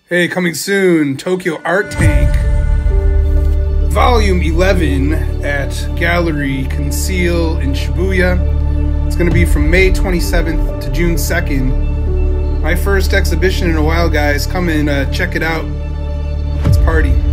Hey, coming soon, Tokyo Art Tank, Volume 11 at Gallery Conceal in Shibuya. It's going to be from May 27th to June 2nd. My first exhibition in a while, guys. Come and check it out. Let's party.